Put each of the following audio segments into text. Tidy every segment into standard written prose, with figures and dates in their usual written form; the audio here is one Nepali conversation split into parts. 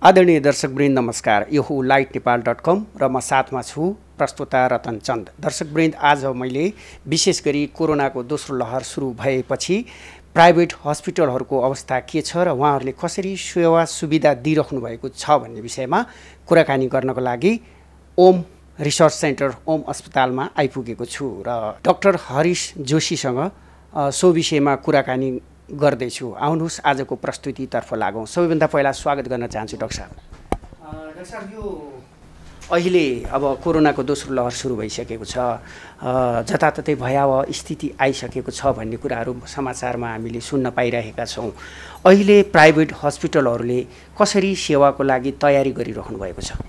आदरणीय दर्शकवृन्द नमस्कार। यो हो lightnepal.com र म साथमा छु प्रस्तुता रतन चन्द। दर्शकवृन्द, आज मैले विशेष गरी कोरोनाको दोस्रो लहर सुरु भएपछि प्राइभेट हस्पिटलहरूको अवस्था के छ र उहाँहरूले कसरी सेवा सुविधा दिइराख्नु भएको छ भन्ने विषयमा कुराकानी गर्नको लागि ओम रिसर्च सेन्टर ओम अस्पतालमा आइपुगेको छु र डाक्टर हरिश जोशीसँग सो विषयमा कुराकानी गर्दैछु। आउनुहोस् आजको प्रस्तुतितर्फ लागौँ। सबैभन्दा पहिला स्वागत गर्न चाहन्छु डाक्टर साहब। डाक्टर साहब, यो अहिले अब कोरोनाको दोस्रो लहर सुरु भइसकेको छ, जताततै भयावह स्थिति आइसकेको छ भन्ने कुराहरू समाचारमा हामीले सुन्न पाइरहेका छौँ। अहिले प्राइभेट हस्पिटलहरूले कसरी सेवाको लागि तयारी गरिराख्नु भएको छ?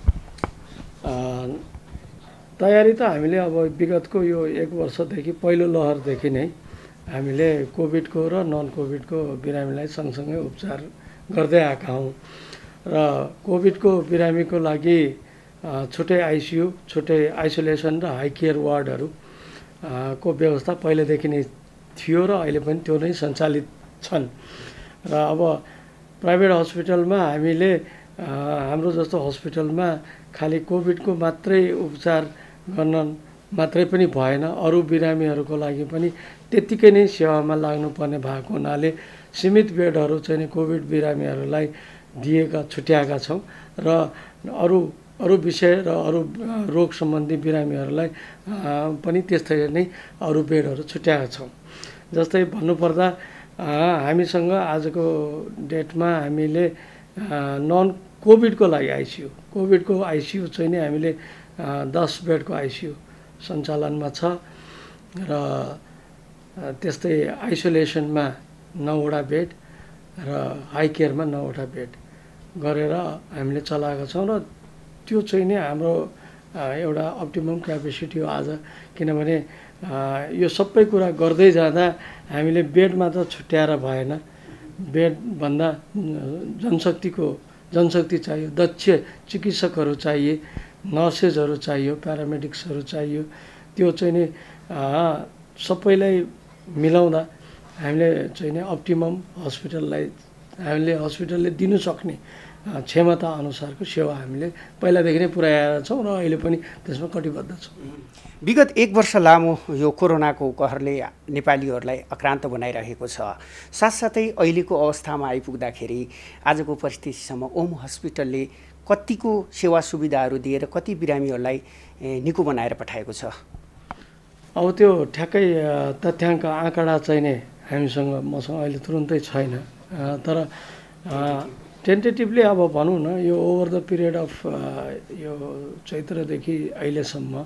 तयारी त हामीले अब विगतको यो 1 वर्षदेखि पहिलो लहरदेखि नै हामीले कोभिडको र नन कोभिडको बिरामीलाई सँगसँगै उपचार गर्दै आएका हौँ र कोभिडको बिरामीको लागि छुट्टै आइसियु, छुट्टै आइसोलेसन र हाई केयर वार्डहरू को व्यवस्था पहिलेदेखि नै थियो र अहिले पनि त्यो नै सञ्चालित छन्। र अब प्राइभेट हस्पिटलमा हामीले हाम्रो जस्तो हस्पिटलमा खालि कोभिडको मात्रै उपचार गर्न मात्रै पनि भएन, अरू बिरामीहरूको लागि पनि त्यत्तिकै नै सेवामा लाग्नुपर्ने भएको हुनाले सीमित बेडहरू चाहिँ कोभिड बिरामीहरूलाई छुट्याएका छौँ र अरू विषय र अरू रोग सम्बन्धी बिरामीहरूलाई पनि त्यस्तै नै अरू बेडहरू छुट्याएका छौँ। जस्तै भन्नुपर्दा हामीसँग आजको डेटमा हामीले नन कोभिडको लागि आइसियु, कोभिडको आइसियु चाहिँ नि हामीले 10 बेडको आइसियु सञ्चालनमा छ र त्यस्तै आइसोलेसनमा 9वटा बेड र हाई केयरमा 9वटा बेड गरेर हामीले चलाएका छौँ र त्यो चाहिँ नि हाम्रो एउटा अप्टिमम क्यापेसिटी हो आज। किनभने यो सबै कुरा गर्दै जाँदा हामीले बेड मात्र छुट्याएर भएन, बेडभन्दा जनशक्ति चाहियो, दक्ष चिकित्सकहरू चाहिए, नर्सेसहरू चाहियो, प्यारामेडिक्सहरू चाहियो। त्यो चाहिँ नि सबैलाई मिलाउँदा हामीले चाहिँ नि अप्टिमम हस्पिटलले दिनु सक्ने क्षमता अनुसारको सेवा हामीले पहिलादेखि नै पुर्याएका छौँ र अहिले पनि त्यसमा कटिबद्ध छौँ। विगत 1 वर्ष लामो यो कोरोनाको कहरले नेपालीहरूलाई आक्रान्त बनाइरहेको छ। साथसाथै अहिलेको अवस्थामा आइपुग्दाखेरि आजको परिस्थितिसम्म ओम हस्पिटलले कतिको सेवा सुविधाहरू दिएर कति बिरामीहरूलाई निको बनाएर पठाएको छ? अब त्यो ठ्याक्कै तथ्याङ्क आँकडा चाहिँ नै मसँग अहिले तुरुन्तै छैन, तर टेन्टेटिभली अब भनौँ न, यो ओभर द पिरियड अफ यो चैत्रदेखि अहिलेसम्म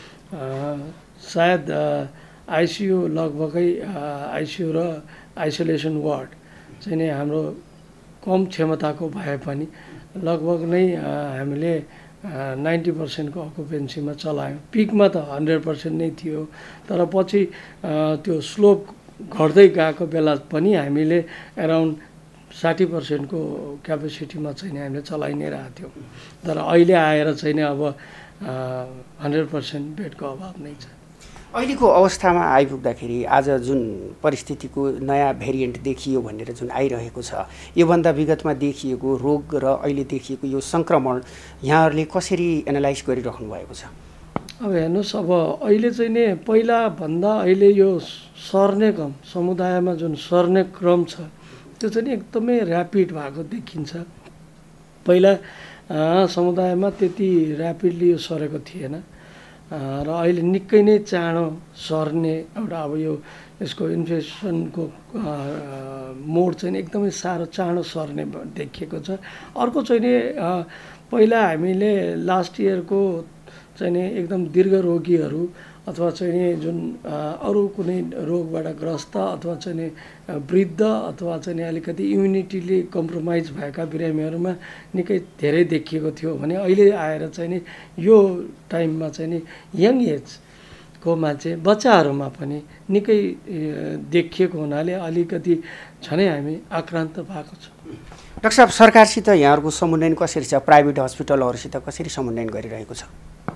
सायद आइसियु लगभगै आइसियु र आइसोलेसन वार्ड चाहिँ नै हाम्रो कम क्षमताको भए पनि लगभग नै हामीले 90% को अकुपेन्सीमा चलायौँ। पिकमा त 100% नै थियो, तर पछि त्यो स्लोप घट्दै गएको बेला पनि हामीले अराउन्ड 60% को क्यापेसिटीमा चाहिँ हामीले चलाइ नै रहेको थियौँ। तर अहिले आएर चाहिँ नि अब 100% बेडको अभाव नै छ। अहिलेको अवस्थामा आइपुग्दाखेरि आज जुन परिस्थितिको नयाँ भेरिएन्ट देखियो भनेर जुन आइरहेको छ, योभन्दा विगतमा देखिएको रोग र अहिले देखिएको यो सङ्क्रमण यहाँहरूले कसरी एनालाइज गरिराख्नु भएको छ? अब हेर्नुहोस्, अब अहिले चाहिँ नि पहिलाभन्दा अहिले यो सर्ने क्रम, समुदायमा जुन सर्ने क्रम छ त्यो चाहिँ नि एकदमै ऱ्यापिड भएको देखिन्छ। पहिला समुदायमा त्यति ऱ्यापिडली यो सरेको थिएन र अहिले निकै नै चाँडो सर्ने एउटा अब यसको इन्फेक्सनको मोड चाहिँ एकदमै साह्रो चाँडो सर्ने देखिएको छ। अर्को चाहिँ नि पहिला हामीले लास्ट इयरको चाहिँ नि एकदम दीर्घ रोगीहरू अथवा चाहिँ नि जुन अरू कुनै रोगबाट ग्रस्त अथवा चाहिँ नि वृद्ध अथवा चाहिँ नि अलिकति इम्युनिटीले कम्प्रोमाइज भएका बिरामीहरूमा निकै धेरै देखिएको थियो भने अहिले आएर चाहिँ नि यो टाइममा चाहिँ नि यङ एजको मान्छे बच्चाहरूमा पनि निकै देखिएको हुनाले अलिकति झनै हामी आक्रान्त भएको छ। डाक्टर साहब, सरकारसित यहाँहरूको समन्वयन कसरी छ? प्राइभेट हस्पिटलहरूसित कसरी समन्वयन गरिरहेको छ?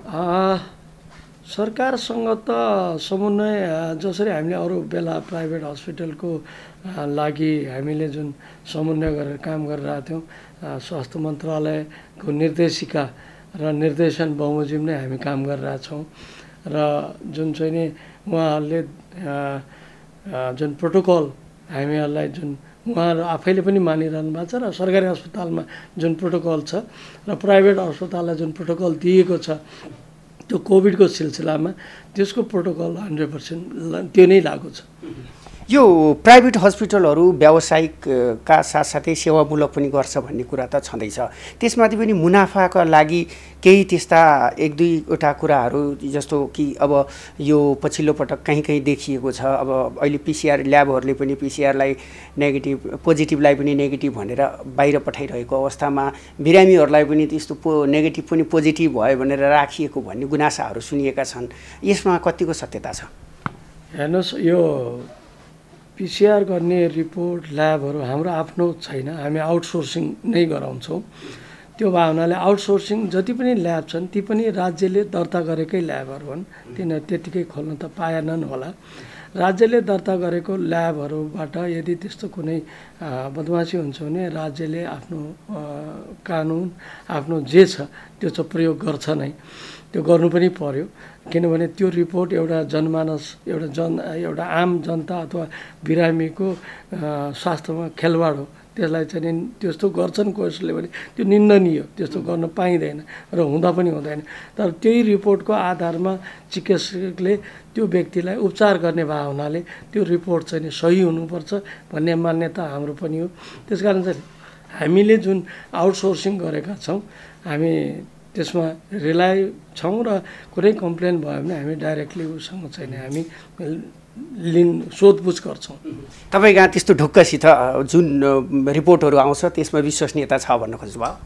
सरकारसँग त समन्वय जसरी हामीले अरू बेला प्राइभेट हस्पिटलको लागि हामीले जुन समन्वय गरेर काम गरिरहेको थियौँ, स्वास्थ्य मन्त्रालयको निर्देशिका र निर्देशन बमोजिम नै हामी काम गरिरहेछौँ र जुन चाहिँ नि उहाँहरूले जुन प्रोटोकल हामीहरूलाई जुन उहाँहरू आफैले पनि मानिरहनु भएको छ र सरकारी अस्पतालमा जुन प्रोटोकल छ र प्राइभेट अस्पताललाई जुन प्रोटोकल दिएको छ त्यो कोभिडको सिलसिलामा त्यसको प्रोटोकल 100% त्यो नै लागू छ। यो प्राइभेट हस्पिटलहरू व्यावसायिकका साथसाथै सेवामूलक पनि गर्छ भन्ने कुरा त छँदैछ, त्यसमाथि पनि मुनाफाका लागि केही त्यस्ता एक दुईवटा कुराहरू जस्तो कि अब यो पछिल्लो पटक कहीँ कहीँ देखिएको छ। अब अहिले पिसिआर ल्याबहरूले पनि पिसिआरलाई नेगेटिभ पोजिटिभलाई पनि नेगेटिभ भनेर बाहिर पठाइरहेको अवस्थामा बिरामीहरूलाई पनि त्यस्तो नेगेटिभ पनि पोजिटिभ भयो भनेर राखिएको भन्ने गुनासाहरू सुनिएका छन्, यसमा कतिको सत्यता छ? हेर्नुहोस्, यो पिसिआर गर्ने रिपोर्ट ल्याबहरू हाम्रो आफ्नो छैन, हामी आउटसोर्सिङ नै गराउँछौँ। त्यो भावनाले आउटसोर्सिङ जति पनि ल्याब छन् ती पनि राज्यले दर्ता गरेकै ल्याबहरू हुन्, तिनीहरू त्यतिकै खोल्न त पाएनन् होला। राज्यले दर्ता गरेको ल्याबहरूबाट यदि त्यस्तो कुनै बदमासी हुन्छ भने राज्यले आफ्नो कानुन आफ्नो जे छ त्यो चाहिँ प्रयोग गर्छ नै, त्यो गर्नु पनि पर्यो। किनभने त्यो रिपोर्ट एउटा जनमानस एउटा आम जनता अथवा बिरामीको स्वास्थ्यमा खेलवाड हो, त्यसलाई चाहिँ त्यस्तो गर्छन् कसले भने त्यो निन्दनीय, त्यस्तो गर्न पाइँदैन र हुँदा पनि हुँदैन। तर त्यही रिपोर्टको आधारमा चिकित्सकले त्यो व्यक्तिलाई उपचार गर्ने भावनाले त्यो रिपोर्ट चाहिँ सही हुनुपर्छ भन्ने मान्यता हाम्रो पनि हो। त्यसकारण चाहिँ हामीले जुन आउटसोर्सिङ गरेका छौँ हामी त्यसमा रिलाइ छौँ र कुनै कम्प्लेन भयो भने हामी डाइरेक्टली उसँग चाहिँ हामी सोधपुछ गर्छौँ। तपाईँ कहाँ त्यस्तो ढुक्कसित जुन रिपोर्टहरू आउँछ त्यसमा विश्वसनीयता छ भन्न खोज्नुभयो?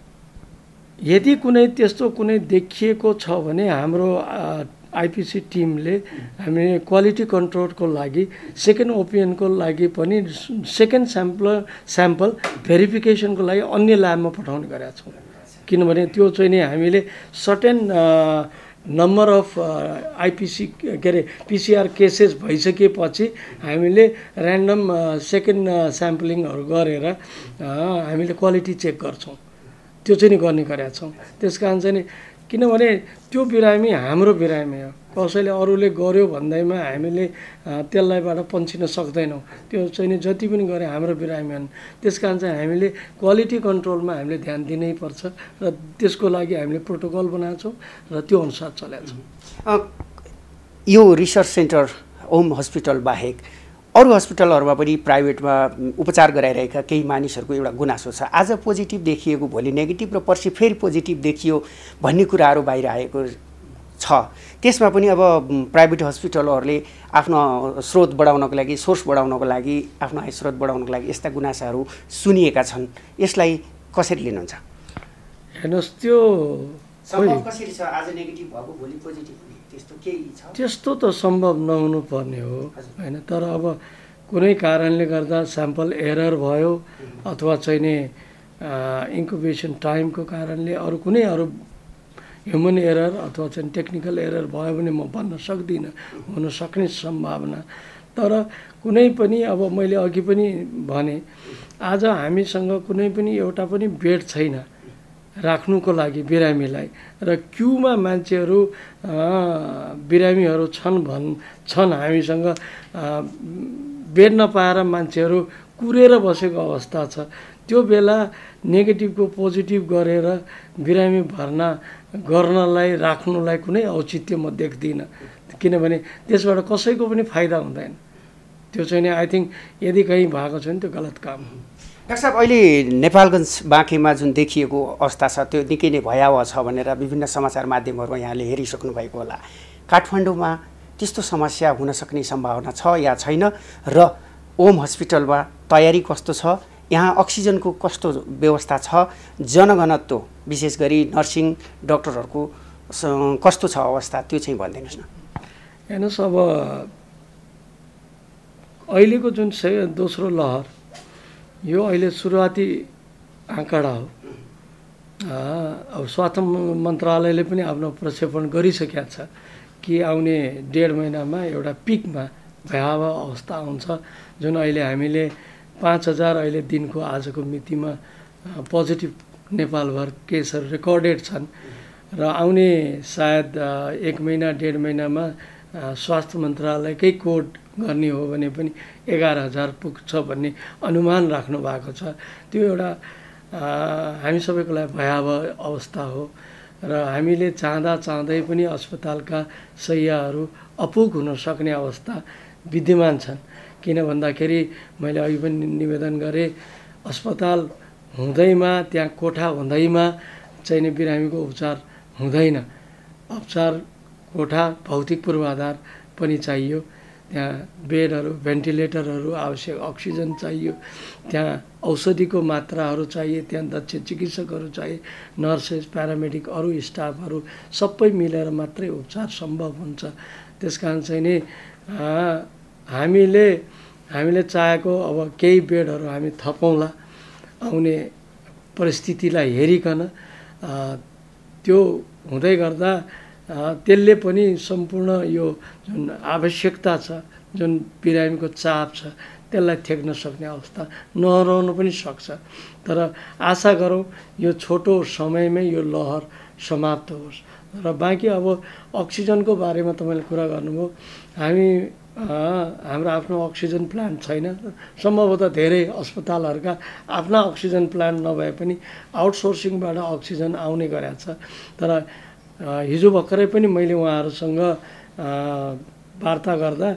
यदि कुनै त्यस्तो कुनै देखिएको छ भने हाम्रो आइपिसी टिमले हामीले क्वालिटी कन्ट्रोलको लागि सेकेन्ड ओपिनियनको लागि पनि सेकेन्ड स्याम्पल भेरिफिकेसनको लागि अन्य ल्याबमा पठाउने गरेका छौँ। किनभने त्यो चाहिँ नि हामीले सर्टेन नम्बर अफ आइपिसी के अरे पिसिआर केसेस भइसकेपछि हामीले ऱ्यान्डम सेकेन्ड स्याम्पलिङहरू गरेर हामीले क्वालिटी चेक गर्छौँ, त्यो चाहिँ नि गर्ने गरेका छौँ। त्यस कारण चाहिँ नि किनभने त्यो बिरामी हाम्रो बिरामी हो, कसैले अरूले गर्यो भन्दैमा हामीले त्यसलाईबाट पन्छिन सक्दैनौँ। त्यो चाहिँ नि जति पनि गरे हाम्रो बिरामी हुन्, त्यस कारण चाहिँ हामीले क्वालिटी कन्ट्रोलमा हामीले ध्यान दिनै पर्छ र त्यसको लागि हामीले प्रोटोकल बनाएको छौँ र त्यो अनुसार चलेको छौँ। यो रिसर्च सेन्टर ओम हस्पिटल बाहेक अरू हस्पिटलहरूमा पनि प्राइभेटमा उपचार गराइरहेका केही मानिसहरूको एउटा गुनासो छ, आज पोजिटिभ देखिएको भोलि नेगेटिभ र पर्सि फेरि पोजिटिभ देखियो भन्ने कुराहरू बाहिर आएको छ। त्यसमा पनि अब प्राइभेट हस्पिटलहरूले आफ्नो स्रोत बढाउनको लागि सोर्स बढाउनको लागि आफ्नो आय स्रोत बढाउनको लागि यस्ता गुनासाहरू सुनिएका छन्, यसलाई कसरी लिनुहुन्छ? हेर्नुहोस्, त्यो कसरी छ? आज नेगेटिभ भएको भोलि पोजिटिभ त्यस्तो त सम्भव नहुनु पर्ने हो हैन। तर अब कुनै कारणले गर्दा स्याम्पल एरर भयो अथवा चाहिँ नि इन्क्युबेसन टाइमको कारणले अरू कुनै ह्युमन एरर अथवा चाहिँ टेक्निकल एरर भयो भने म भन्न सक्दिनँ, हुन सक्ने सम्भावना। तर कुनै पनि अब मैले अघि पनि भने आज हामीसँग कुनै पनि एउटा पनि बेड छैन राख्नुको लागि बिरामीलाई, र क्युमा मान्छेहरू बिरामीहरू छन् हामीसँग बेड नपाएर मान्छेहरू कुरेर बसेको अवस्था छ। त्यो बेला नेगेटिभको पोजिटिभ गरेर बिरामी भर्ना गर्नलाई राख्नुलाई कुनै औचित्य म देख्दिनँ, किनभने त्यसबाट कसैको पनि फाइदा हुँदैन। त्यो चाहिँ नि आई थिङ्क यदि कहीँ भएको छ भने त्यो गलत काम हो। डाक्टर साहब, अहिले नेपालगञ्ज बाँकेमा जुन देखिएको अवस्था छ त्यो निकै नै भयावह छ भनेर विभिन्न समाचार माध्यमहरूमा यहाँले हेरिसक्नु भएको होला। काठमाडौँमा त्यस्तो समस्या हुन सक्ने सम्भावना छ या छैन र ओम हस्पिटलमा तयारी कस्तो छ, यहाँ अक्सिजनको कस्तो व्यवस्था छ, जनघनत्व विशेष गरी नर्सिङ डाक्टरहरूको कस्तो छ अवस्था, त्यो चाहिँ भनिदिनुहोस् न। हेर्नुहोस्, अब अहिलेको जुन दोस्रो लहर यो अहिले सुरुवाती आँकडा हो। अब स्वास्थ्य मन्त्रालयले पनि आफ्नो प्रक्षेपण गरिसकेका छ कि आउने 1.5 महिनामा एउटा पिकमा भयावह अवस्था आउँछ, जुन अहिले हामीले 5000 अहिले दिनको आजको मितिमा पोजिटिभ नेपालभर केसहरू रेकर्डेड छन् र आउने सायद 1 महिना 1.5 महिनामा स्वास्थ्य मन्त्रालयकै कोड गर्ने हो भने पनि 11,000 पुग्छ भन्ने अनुमान राख्नु भएको छ। त्यो एउटा हामी सबैको लागि भयावह अवस्था हो र हामीले चाहँदै पनि अस्पतालका शैय्याहरू अपुग हुन सक्ने अवस्था विद्यमान छन्। किन भन्दाखेरि मैले अघि पनि निवेदन गरेँ, अस्पताल हुँदैमा त्यहाँ कोठा हुँदैमा चाहिँ नि बिरामीको उपचार हुँदैन। उपचार कोठा भौतिक पूर्वाधार पनि चाहियो, त्यहाँ बेडहरू, भेन्टिलेटरहरू आवश्यक, अक्सिजन चाहियो, त्यहाँ औषधिको मात्राहरू चाहिए, त्यहाँ दक्ष चिकित्सकहरू चाहिए, नर्सेस, प्यारामेडिक, अरू स्टाफहरू सबै मिलेर मात्रै उपचार सम्भव हुन्छ। त्यस कारण चाहिँ नि हामीले चाहेको अब केही बेडहरू हामी थपौँला आउने परिस्थितिलाई हेरिकन। त्यो हुँदै गर्दा त्यसले पनि सम्पूर्ण यो जुन आवश्यकता छ, जुन बिरामीको चाप छ, त्यसलाई थ्याक्न सक्ने अवस्था नरहनु पनि सक्छ। तर आशा गरौँ यो छोटो समयमै यो लहर समाप्त होस्। र बाँकी अब अक्सिजनको बारेमा तपाईँले कुरा गर्नुभयो, हाम्रो आफ्नो अक्सिजन प्लान्ट छैन। सम्भवतः धेरै अस्पतालहरूका आफ्ना अक्सिजन प्लान्ट नभए पनि आउटसोर्सिङबाट अक्सिजन आउने गरेको छ। तर हिजो भर्खरै पनि मैले उहाँहरूसँग वार्ता गर्दा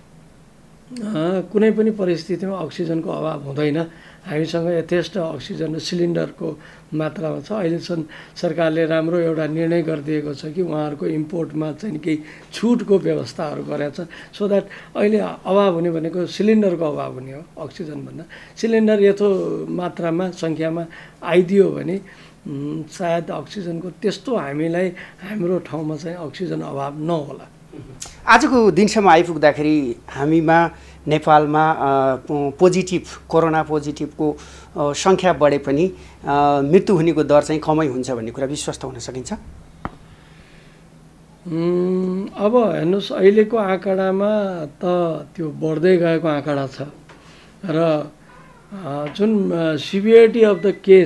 कुनै पनि परिस्थितिमा अक्सिजनको अभाव हुँदैन, हामीसँग यथेष्ट अक्सिजन र सिलिन्डरको मात्रामा छ। अहिलेसम्म सरकारले राम्रो एउटा निर्णय गरिदिएको छ कि उहाँहरूको इम्पोर्टमा चाहिँ केही छुटको व्यवस्थाहरू गरेको छ, सो द्याट अहिले अभाव हुने भनेको सिलिन्डरको अभाव हुने हो। अक्सिजनभन्दा सिलिन्डर यथो मात्रामा सङ्ख्यामा आइदियो भने सायद अक्सिजनको त्यस्तो हामीलाई हाम्रो ठाउँमा चाहिँ अक्सिजन अभाव नहोला। आजको दिनसम्म आइपुग्दाखेरि हामीमा नेपालमा कोरोना पोजिटिभको सङ्ख्या बढे पनि मृत्यु हुनेको दर चाहिँ कमै हुन्छ भन्ने कुरा विश्वस्त हुन सकिन्छ? अब हेर्नुहोस्, अहिलेको आँकडामा त त्यो बढ्दै गएको आँकडा छ र जुन सिभियरिटी अफ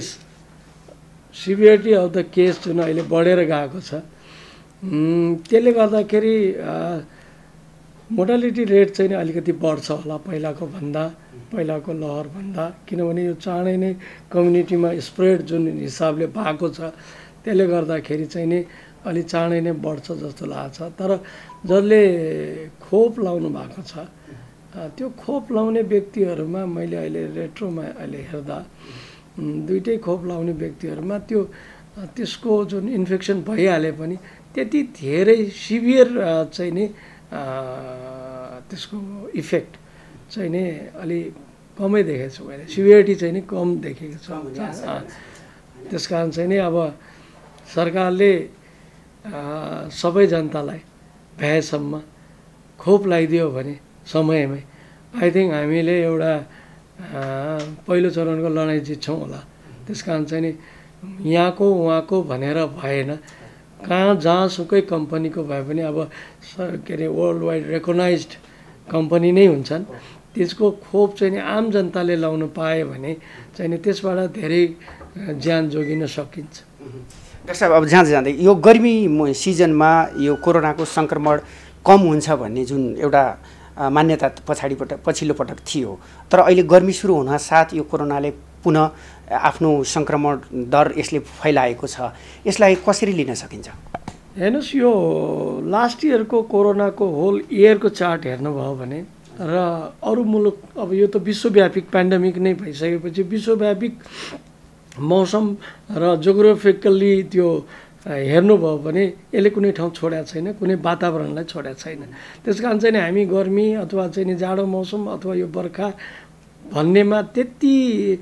द केस जुन अहिले बढेर गएको छ, त्यसले गर्दाखेरि मोर्टालिटी रेट चाहिँ अलिकति बढ्छ होला पहिलाको लहरभन्दा। किनभने यो चाँडै नै कम्युनिटीमा स्प्रेड जुन हिसाबले भएको छ, त्यसले गर्दाखेरि चाहिँ नि अलि चाँडै नै बढ्छ जस्तो लाग्छ। तर जसले खोप लाउनु भएको छ, त्यो खोप लाउने व्यक्तिहरूमा मैले अहिले रेट्रोमा अहिले हेर्दा दुईटै खोप लाउने व्यक्तिहरूमा त्यसको जुन इन्फेक्सन भइहाले पनि त्यति धेरै सिभियर चाहिँ नि त्यसको इफेक्ट चाहिँ नि अलि कमै देखेको छु मैले। सिभियरिटी चाहिँ नि कम देखेको छ। त्यस कारण चाहिँ नि अब सरकारले सबै जनतालाई भ्याएसम्म खोप लगाइदियो भने समयमै, आई थिङ्क हामीले एउटा पहिलो चरणको लडाइँ जित्छौँ होला। त्यस कारण चाहिँ नि यहाँको उहाँको भनेर भएन, जहाँसुकै कम्पनीको भए पनि अब के अरे वर्ल्ड वाइड रेकगनाइज्ड कम्पनी नै हुन्छन्, त्यसको खोप चाहिँ नि आम जनताले लाउनु पायो भने चाहिँ नि त्यसबाट धेरै ज्यान जोगिन सकिन्छ। डाक्टर साहब, अब जाँदै यो गर्मी सिजनमा यो कोरोनाको सङ्क्रमण कम हुन्छ भन्ने जुन एउटा मान्यता पछिल्लो पटक थियो, तर अहिले गर्मी सुरु हुन साथ यो कोरोनाले पुनः आफ्नो सङ्क्रमण दर यसले फैलाएको छ, यसलाई कसरी लिन सकिन्छ? हेर्नुहोस्, यो लास्ट इयरको कोरोनाको होल इयरको चार्ट हेर्नुभयो भने र अरू मुलुक, अब यो त विश्वव्यापी पेन्डेमिक नै भइसकेपछि विश्वव्यापी मौसम र जोग्राफिकल्ली त्यो हेर्नुभयो भने यसले कुनै ठाउँ छोडेको छैन, कुनै वातावरणलाई छोडेको छैन। त्यस कारण चाहिँ हामी गर्मी अथवा चाहिँ नि जाडो मौसम अथवा यो बर्खा भन्नेमा त्यति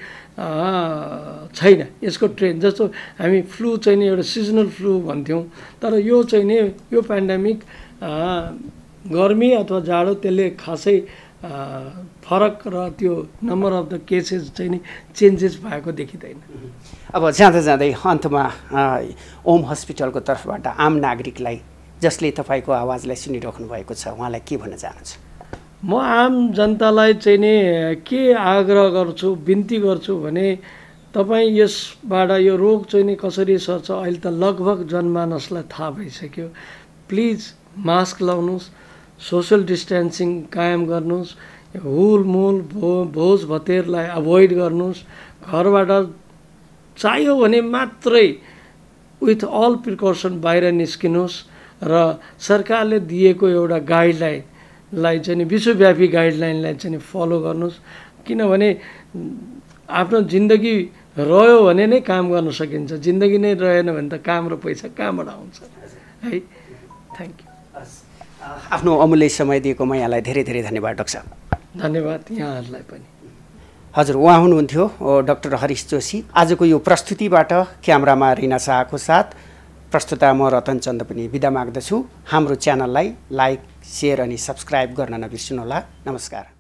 छैन यसको ट्रेन्ड। जस्तो हामी फ्लू चाहिँ नि एउटा सिजनल फ्लू भन्थ्यौँ, तर यो चाहिँ नि यो पेन्डेमिक गर्मी अथवा जाडो त्यसले खासै फरक र त्यो नम्बर अफ द केसेस चाहिँ नि चेन्जेस भएको देखिँदैन। अब जाँदै अन्तमा ओम हस्पिटलको तर्फबाट आम नागरिकलाई जसले तपाईँको आवाजलाई सुनिराख्नु भएको छ, उहाँलाई के भन्न चाहनुहुन्छ? म आम जनतालाई चाहिँ नि के आग्रह गर्छु, बिन्ती गर्छु भने तपाईँ यसबाट यो रोग चाहिँ नि कसरी सर्छ अहिले त लगभग जनमानसलाई थाहा भइसक्यो। प्लिज मास्क लाउनुहोस्, सोसल डिस्टेन्सिङ कायम गर्नुहोस्, हुलमुल भोज भतेरलाई अभोइड गर्नुहोस्, घरबाट चाहियो भने मात्रै विथ अल प्रिकसन बाहिर निस्किनुहोस् र सरकारले दिएको एउटा गाइडलाइनलाई चाहिँ विश्वव्यापी गाइडलाइनलाई चाहिँ फलो गर्नुहोस्। किनभने आफ्नो जिन्दगी रह्यो भने नै काम गर्न सकिन्छ, जिन्दगी नै रहेन भने त काम र पैसा कहाँबाट आउँछ है। Thank you. आफ्नो अमूल्य समय दिएकोमा यहाँलाई धेरै धेरै धन्यवाद डाक्टर साहब। धन्यवाद यहाँहरूलाई पनि। हजुर, उहाँ हुनुहुन्थ्यो डाक्टर हरीश जोशी। आजको यो प्रस्तुतिबाट क्यामरामा रिना शाहको साथ प्रस्तुता म रतन चन्द पनि बिदा माग्दछु। हाम्रो च्यानललाई लाइक, सेयर अनि सब्सक्राइब गर्न नबिर्सनुहोला। नमस्कार।